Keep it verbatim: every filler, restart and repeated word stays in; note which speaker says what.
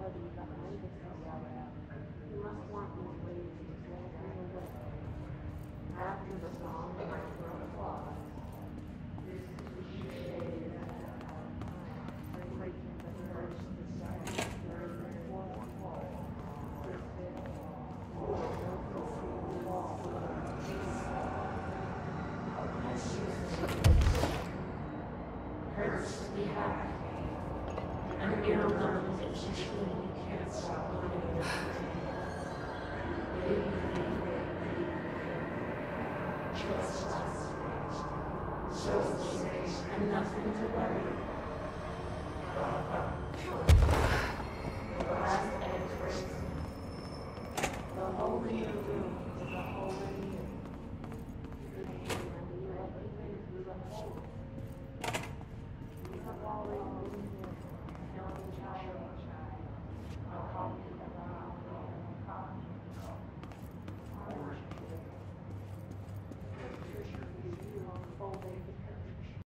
Speaker 1: melody behind the song. You must want these ladies to dance in the wind. After the song, the applause.